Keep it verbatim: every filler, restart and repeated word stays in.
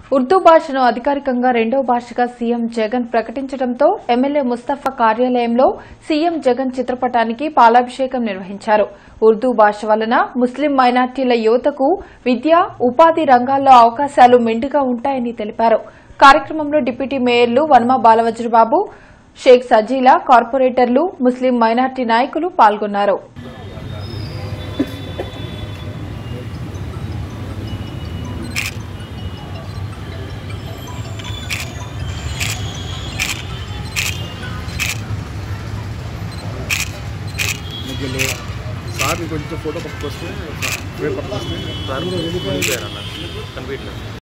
ఉర్దూ భాషను అధికారికంగా రెండో భాషగా సీఎం జగన్ ప్రకటించడంతో ఎమ్మెల్యే ముస్తఫా కార్యాలయంలో సీఎం జగన్ చిత్రపటానికి పాలాభిషేకం నిర్వహించారు. ఉర్దూ భాష వలన ముస్లిం మైనార్టీల యువతకు విద్య, ఉపాధి రంగాల్లో అవకాశాలు మెండుగా ఉంటాయని తెలిపారు. కార్యక్రమంలో డిప్యూటీ మేయర్లు వనమా బాలవజ్రబాబు, షేక్ సజీలా, కార్పొరేటర్లు, ముస్లిం మైనార్టీ నాయకులు పాల్గొన్నారు. సార్ కొంచెం ఫోటో పక్కకు వస్తే పక్కకు వస్తే